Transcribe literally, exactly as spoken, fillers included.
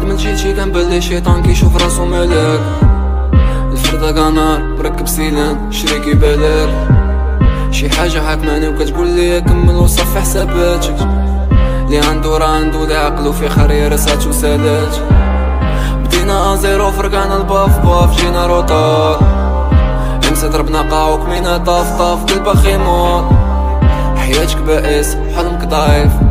من جيتي كنبان لي شيطان كيشوف راسو ملاك. الفردة قنار مركب سيلان شريكي بالك، شي حاجة حاكماني وكتقول لي كمل وصفي حساباتك. لي عندو راه عندو لي عقلو في خرير راسات وسالات. بدينا ازيرو فرقعنا الباف باف جينا روطار، امسى ضربنا قاوك مينا طاف طاف قلبا خيمون. حياتك بائس حلمك ضعيف